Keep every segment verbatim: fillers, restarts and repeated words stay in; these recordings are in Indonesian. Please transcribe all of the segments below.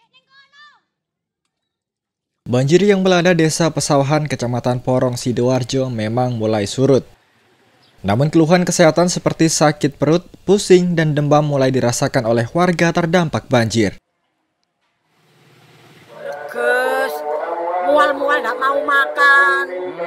Banjir yang melanda Desa Pesawahan, Kecamatan Porong, Sidoarjo memang mulai surut. Namun keluhan kesehatan seperti sakit perut, pusing, dan demam mulai dirasakan oleh warga terdampak banjir. Gus, mual-mual nggak mau makan.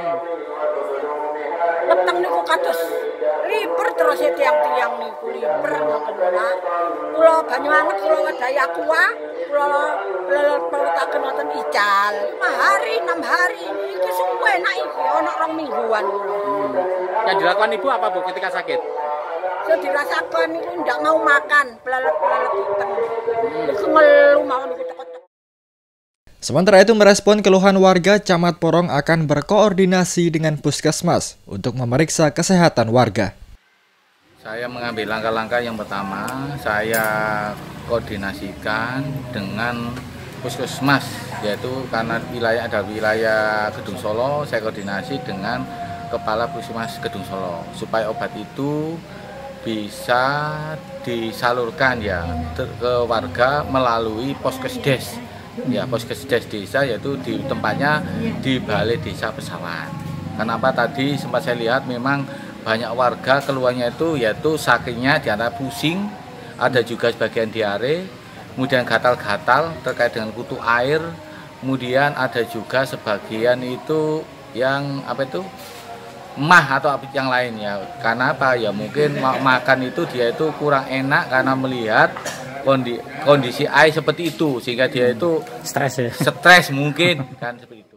Leteng niku kados liber terus ya tiang-tiang niku liber ngoten ora. Kula banyu anget kula ngadahi aqua, kula leletaken ngoten ical. lima hari, enam hari iki suwe enak iki ana rong mingguan kula. Yang dilakukan Ibu apa Bu ketika sakit? Saya dirasakan niku ndak mau makan, pelelet-pelelet iteng. Niku ngelu mau niku tek-tek. Sementara itu merespon keluhan warga, Camat Porong akan berkoordinasi dengan Puskesmas untuk memeriksa kesehatan warga. Saya mengambil langkah-langkah yang pertama, saya koordinasikan dengan Puskesmas, yaitu karena wilayah ada wilayah Gedung Solo, saya koordinasi dengan Kepala Puskesmas Gedung Solo supaya obat itu bisa disalurkan ya ke warga melalui Poskesdes. Ya, Poskesdes desa yaitu di tempatnya di Balai Desa Pesawahan. Kenapa tadi sempat saya lihat memang banyak warga keluarnya itu yaitu sakitnya di antara pusing, ada juga sebagian diare, kemudian gatal-gatal terkait dengan kutu air, kemudian ada juga sebagian itu yang apa itu mah atau yang lain ya. Karena apa ya mungkin makan itu dia itu kurang enak karena melihat kondisi, kondisi air seperti itu sehingga dia itu Stres ya. Stres mungkin kan seperti itu.